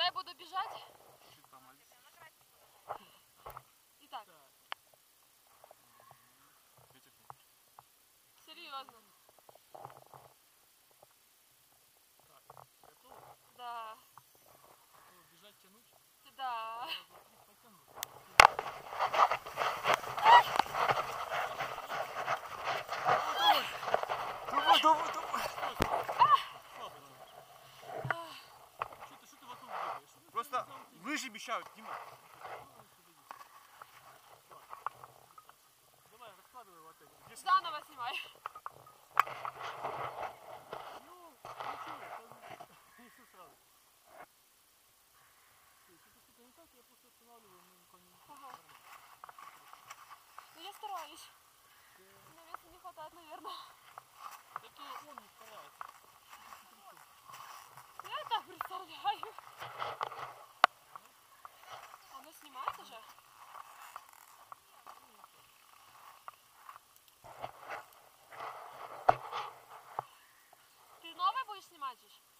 я буду бежать. Итак. Серьезно. Да. Бежать, тянуть? Да. Давай. Что ты вокруг бегаешь? Просто лыжи мешают, Дима. Давай, раскладывай вот это. Заново снимай. Ну, ничего, не все сразу. Если что-то не так, я просто останавливаю, мы никого не мешаем. Ага. Ну я стараюсь. Но веса не хватает, наверное. Это он не старается. Я и так представляю. Оно снимается же? Ты новое будешь снимать же?